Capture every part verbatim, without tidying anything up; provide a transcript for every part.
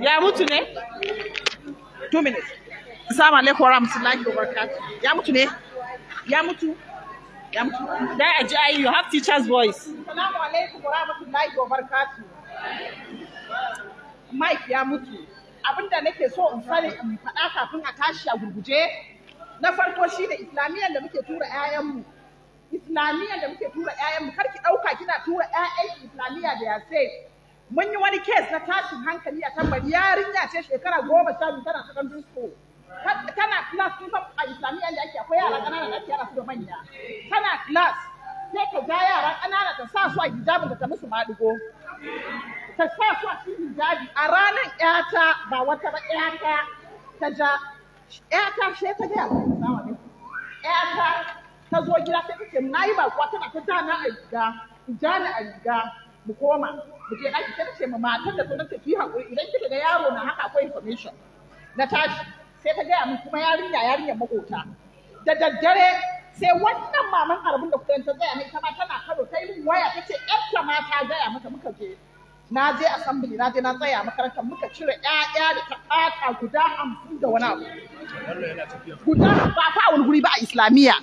Ya mutu ne? Two minutes. Assalamu alaikum warahmatullahi wabarakatuh. Ya mutu ne? Ya mutu? Ya mutu. Dai aji ayi, you have teacher's voice. Assalamu alaikum warahmatullahi wabarakatuh. Mike ya mutu. Abinda nake so in sani in faɗa kafin a tashi a gurguje. Na farko shine islamiyyar da muke tura ƴaƴanmu. Islamiyyar da muke tura ƴaƴanmu kar ki ɗauka kina tura ƴaƴan islamiyya da ya sai. Mun yi wani case na tashin hankali a tambari yarinya ce shekara goma sha biyu tana secondary school. Tana class kun san a islamiyyar da ake akwai yara ƙanana da ake yara su da manya. Tana class sai ka ga yara ƙanana ta sa su a hijabin ta musu maɗigo. Ta sa su a cikin hijabi a ranar ƴata ba wata ba ƴata ta ja ƴata she ta ga ƴata ta zo gida sai ta ce na yi bakuwa tana ta jana a riga jana a riga mu koma mu je ɗaki sai ta ce ma matar da ta tafi haƙuri idan kika ga yaro na haka akwai information na tashi sai ta gaya min kuma yarinya yarinyar makota da daddare sai wannan maman arbin da kuka ta gaya min ita ma tana karo ta yi min waya ta ce ƴarta ma ta gaya mata muka je na je assembly na je na tsaya makarantar muka cire ƴaƴa da ta ɓata guda hamsin da wani abu guda ba fa wani guri ba a islamiyya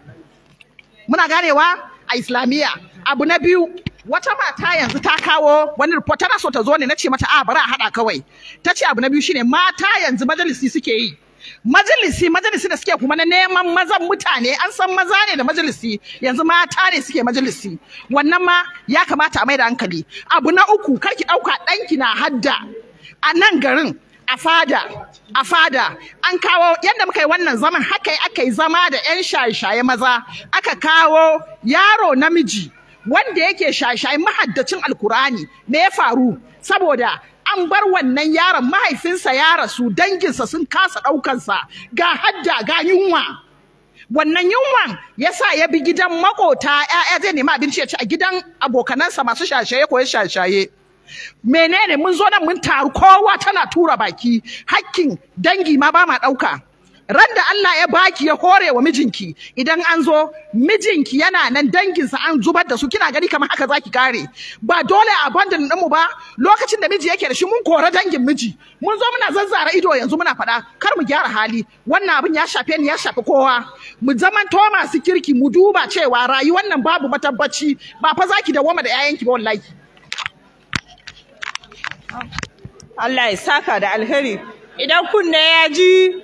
muna ganewa a islamiyya. Abu na biyu wata mata yanzu ta kawo wani report tana so ta zo ne na ce mata a bari a haɗa kawai ta ce abu na biyu shine mata yanzu majalisi suke yi majalisi majalisi da suke kuma na neman mazan mutane an san maza ne da majalisi yanzu mata ne suke majalisi wannan ma ya kamata a mai da hankali. Abu na uku karki ɗauka ɗanki na hadda a nan garin a fada a fada an kawo yadda muka yi wannan zaman haka aka yi zama da 'yan shaye-shaye maza aka kawo yaro namiji wanda yake shaye-shaye mahaddacin alkurani me ya faru saboda an bar wannan yaron mahaifinsa ya rasu danginsa sun kasa ɗaukansa ga hadda ga yunwa wannan yunwan yasa ya bi gidan makota ƴaƴa zai nemi abinci ya ci a gidan abokanansa masu shaye-shaye ko shaye-shaye menene mun zo nan mun taru kowa tana tura baki hakkin dangi ma ba ma ɗauka ran da Allah ya baki ya hore wa mijinki idan an zo mijinki yana nan danginsa an zubar da su kina gani kamar haka zaki kare ba dole a abandon din mu ba lokacin da miji yake da shi mun kora dangin miji mun zo muna zazzara ido yanzu muna faɗa kar mu gyara hali wannan abin ya shafe ni ya shafi kowa mu zaman to masu kirki mu duba cewa rayuwar nan babu matabbaci ba fa zaki dawoma da yayanki ba wallahi. Allah ya saka da alheri idan kunne ya ji